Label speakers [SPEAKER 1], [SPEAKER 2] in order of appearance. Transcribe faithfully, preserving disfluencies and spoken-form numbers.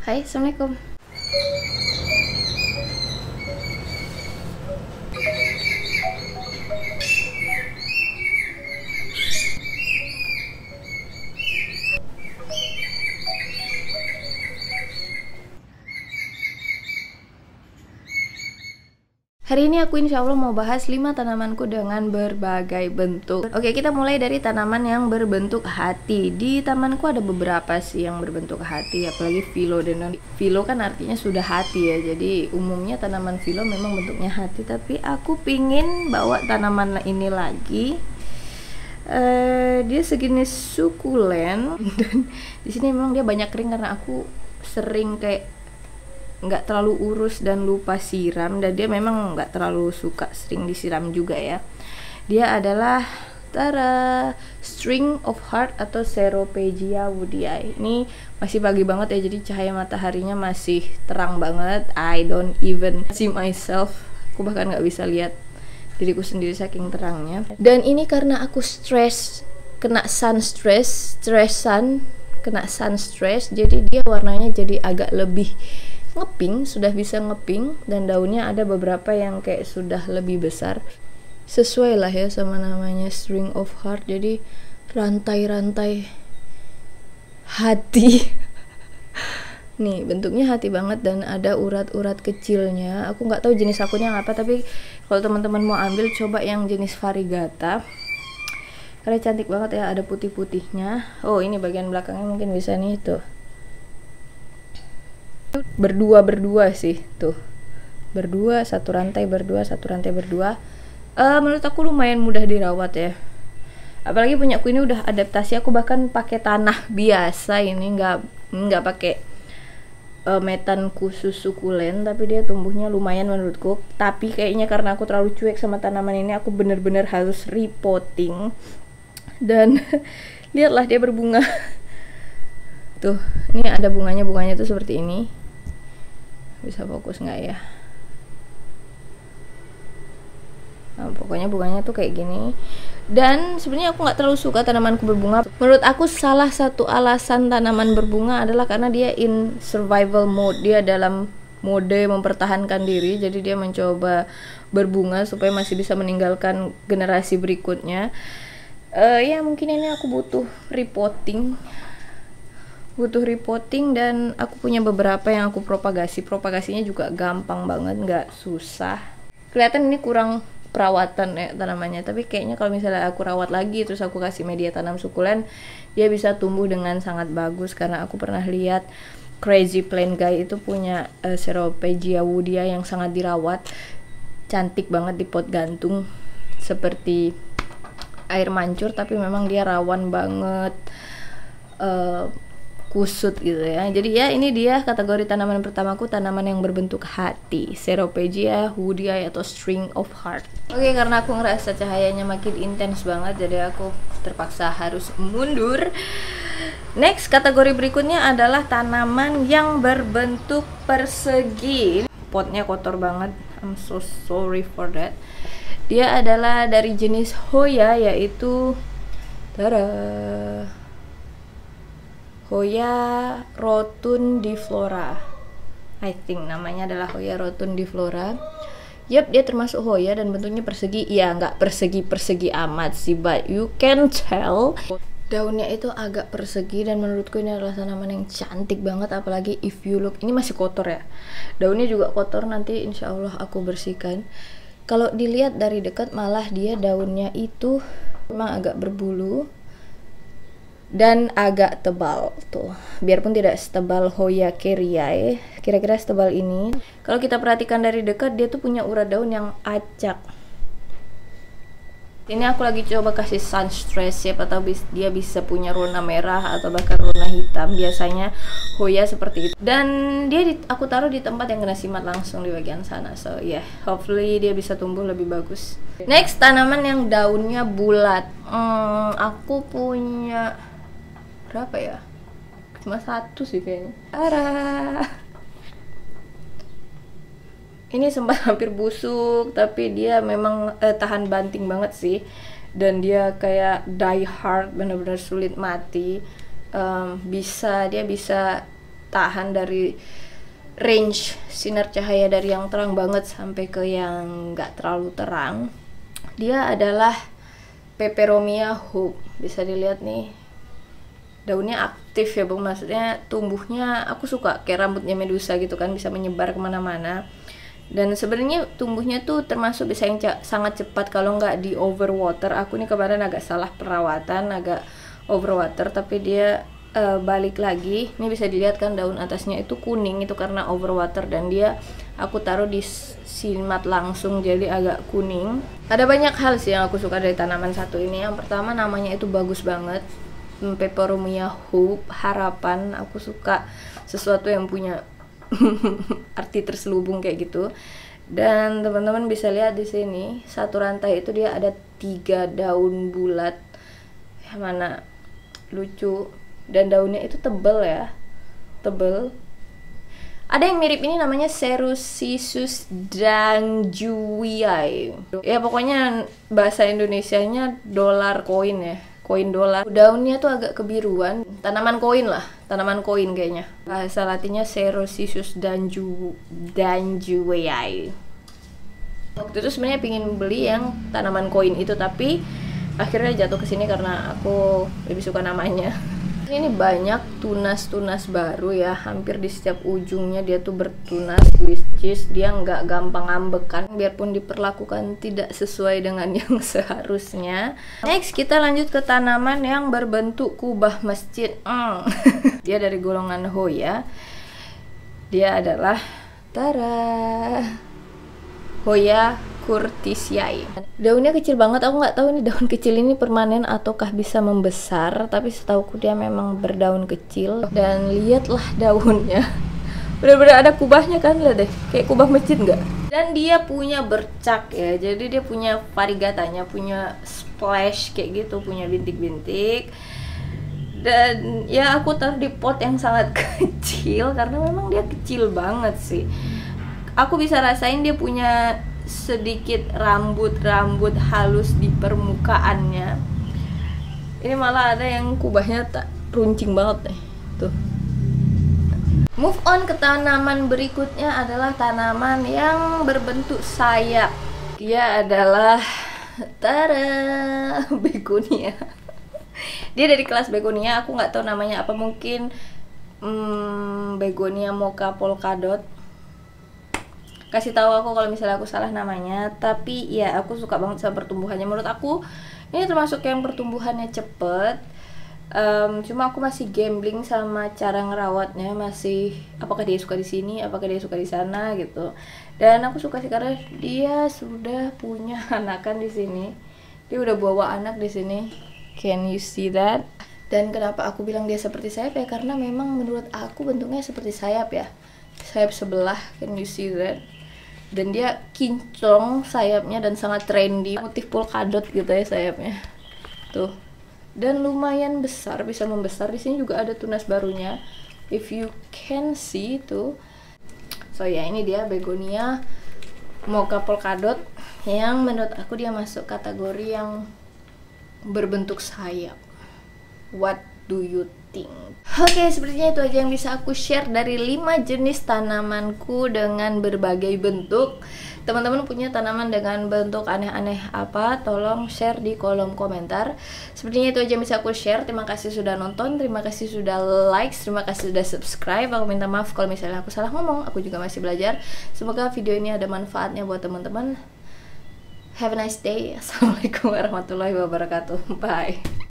[SPEAKER 1] Hai, Assalamualaikum. Hari ini aku insya Allah mau bahas lima tanamanku dengan berbagai bentuk. Oke, kita mulai dari tanaman yang berbentuk hati. Di tamanku ada beberapa sih yang berbentuk hati, apalagi philodendron. Philo kan artinya sudah hati ya, jadi umumnya tanaman philo memang bentuknya hati. Tapi aku pingin bawa tanaman ini lagi. Uh, dia sejenis sukulen dan di sini memang dia banyak kering karena aku sering kayak nggak terlalu urus dan lupa siram, dan dia memang nggak terlalu suka sering disiram juga ya. Dia adalah tara string of heart atau Ceropegia woodii. Ini masih pagi banget ya, jadi cahaya mataharinya masih terang banget. I don't even see myself. Aku bahkan nggak bisa lihat diriku sendiri saking terangnya. Dan ini karena aku stress, kena sun stress, stress sun, kena sun stress, jadi dia warnanya jadi agak lebih ngeping, sudah bisa ngeping, dan daunnya ada beberapa yang kayak sudah lebih besar. Sesuai lah ya sama namanya string of heart, jadi rantai-rantai hati. Nih bentuknya hati banget dan ada urat-urat kecilnya. Aku nggak tahu jenis akunya apa, tapi kalau teman-teman mau ambil coba yang jenis variegata. Karena cantik banget ya, ada putih-putihnya. Oh ini bagian belakangnya mungkin bisa nih tuh. Berdua-berdua sih tuh, berdua, satu rantai berdua, satu rantai berdua. Uh, menurut aku lumayan mudah dirawat ya, apalagi punya aku ini udah adaptasi. Aku bahkan pakai tanah biasa ini, nggak nggak pakai uh, metan khusus sukulen, tapi dia tumbuhnya lumayan menurutku. Tapi kayaknya karena aku terlalu cuek sama tanaman ini, aku bener-bener harus repotting. Dan lihatlah dia berbunga. Tuh, ini ada bunganya, bunganya tuh seperti ini. Bisa fokus nggak ya? Nah, pokoknya bunganya tuh kayak gini. Dan sebenarnya aku nggak terlalu suka tanamanku berbunga. Menurut aku salah satu alasan tanaman berbunga adalah karena dia in survival mode. Dia dalam mode mempertahankan diri, jadi dia mencoba berbunga supaya masih bisa meninggalkan generasi berikutnya. Uh, ya mungkin ini aku butuh repotting. butuh repotting dan aku punya beberapa yang aku propagasi. Propagasinya juga gampang banget, nggak susah. Kelihatan ini kurang perawatan ya tanamannya, tapi kayaknya kalau misalnya aku rawat lagi terus aku kasih media tanam sukulen, dia bisa tumbuh dengan sangat bagus. Karena aku pernah lihat Crazy Plant Guy itu punya uh, Ceropegia woodii yang sangat dirawat, cantik banget di pot gantung seperti air mancur, tapi memang dia rawan banget uh, kusut gitu ya. Jadi ya ini dia kategori tanaman pertamaku, tanaman yang berbentuk hati, Ceropegia woodii atau string of heart. Oke, karena aku ngerasa cahayanya makin intens banget, jadi aku terpaksa harus mundur. Next, kategori berikutnya adalah tanaman yang berbentuk persegi. Potnya kotor banget, I'm so sorry for that. Dia adalah dari jenis Hoya, yaitu tada, Hoya rotundiflora. I think namanya adalah Hoya rotundiflora. Yap, dia termasuk Hoya dan bentuknya persegi. Ya, nggak persegi-persegi amat sih, but you can tell daunnya itu agak persegi, dan menurutku ini adalah tanaman yang cantik banget. Apalagi if you look, ini masih kotor ya. Daunnya juga kotor, nanti insya Allah aku bersihkan. Kalau dilihat dari dekat malah dia daunnya itu memang agak berbulu dan agak tebal tuh, biarpun tidak setebal Hoya kerriae, kira-kira setebal ini. Kalau kita perhatikan dari dekat, dia tuh punya urat daun yang acak. Ini aku lagi coba kasih sun stress, siapa tahu bis, dia bisa punya warna merah atau bahkan warna hitam. Biasanya Hoya seperti itu. Dan dia di, aku taruh di tempat yang kena simat langsung di bagian sana. So yeah, hopefully dia bisa tumbuh lebih bagus. Next, tanaman yang daunnya bulat. Hmm, aku punya berapa ya? Cuma satu sih kayaknya. Arah. Ini sempat hampir busuk, tapi dia memang eh, tahan banting banget sih. Dan dia kayak die hard, benar-benar sulit mati. Um, bisa dia bisa tahan dari range sinar cahaya dari yang terang banget sampai ke yang nggak terlalu terang. Dia adalah Peperomia Hope. Bisa dilihat nih, daunnya aktif ya bang, maksudnya tumbuhnya aku suka kayak rambutnya Medusa gitu kan, bisa menyebar kemana-mana. Dan sebenarnya tumbuhnya tuh termasuk bisa yang sangat cepat kalau nggak di overwater. Aku nih kemarin agak salah perawatan, agak overwater, tapi dia uh, balik lagi. Ini bisa dilihat kan daun atasnya itu kuning, itu karena overwater, dan dia aku taruh di simat langsung jadi agak kuning. Ada banyak hal sih yang aku suka dari tanaman satu ini. Yang pertama, namanya itu bagus banget, Peperomia Hope, harapan. Aku suka sesuatu yang punya arti terselubung kayak gitu. Dan teman-teman bisa lihat di sini satu rantai itu dia ada tiga daun bulat, yang mana lucu, dan daunnya itu tebel ya, tebel. Ada yang mirip ini namanya Cerusisus Dangjuii. Ya pokoknya bahasa Indonesianya dolar koin ya, koin dolar. Daunnya tuh agak kebiruan, tanaman koin lah, tanaman koin kayaknya. Bahasa latinnya Cerusisus Danju Dangjuii. Waktu itu sebenarnya pingin beli yang tanaman koin itu, tapi akhirnya jatuh ke sini karena aku lebih suka namanya. Ini banyak tunas-tunas baru ya, hampir di setiap ujungnya dia tuh bertunas, which is dia nggak gampang ambekan, biarpun diperlakukan tidak sesuai dengan yang seharusnya. Next kita lanjut ke tanaman yang berbentuk kubah masjid. mm. Dia dari golongan Hoya. Dia adalah Tara Hoya Curtisiae. Daunnya kecil banget, aku nggak tahu ini daun kecil ini permanen ataukah bisa membesar, tapi setauku dia memang berdaun kecil. Dan lihatlah daunnya, bener-bener ada kubahnya kan, lihat deh, kayak kubah masjid nggak? Dan dia punya bercak ya, jadi dia punya variegatanya, punya splash kayak gitu, punya bintik-bintik. Dan ya aku taruh di pot yang sangat kecil karena memang dia kecil banget sih. Aku bisa rasain dia punya sedikit rambut-rambut halus di permukaannya. Ini malah ada yang kubahnya tak runcing banget nih. Tuh. Move on ke tanaman berikutnya adalah tanaman yang berbentuk sayap. Dia adalah Tara Begonia. Dia dari kelas Begonia, aku nggak tahu namanya apa, mungkin hmm, Begonia Mocha Polkadot. Kasih tahu aku kalau misalnya aku salah namanya, tapi ya aku suka banget sama pertumbuhannya. Menurut aku ini termasuk yang pertumbuhannya cepet. Um, cuma aku masih gambling sama cara ngerawatnya, masih apakah dia suka di sini, apakah dia suka di sana gitu. Dan aku suka sih karena dia sudah punya anakan di sini. Dia udah bawa anak di sini. Can you see that? Dan kenapa aku bilang dia seperti sayap ya? Karena memang menurut aku bentuknya seperti sayap ya. Sayap sebelah, can you see that? Dan dia kinclong sayapnya dan sangat trendy, motif polkadot gitu ya sayapnya tuh, dan lumayan besar, bisa membesar. Di sini juga ada tunas barunya, if you can see tuh. So ya, ini dia Begonia Mocha Polkadot yang menurut aku dia masuk kategori yang berbentuk sayap. What do you think? Oke, okay, sepertinya itu aja yang bisa aku share dari lima jenis tanamanku dengan berbagai bentuk. Teman-teman punya tanaman dengan bentuk aneh-aneh apa? Tolong share di kolom komentar. Sepertinya itu aja yang bisa aku share. Terima kasih sudah nonton, terima kasih sudah like, terima kasih sudah subscribe. Aku minta maaf kalau misalnya aku salah ngomong, aku juga masih belajar. Semoga video ini ada manfaatnya buat teman-teman. Have a nice day. Assalamualaikum warahmatullahi wabarakatuh. Bye.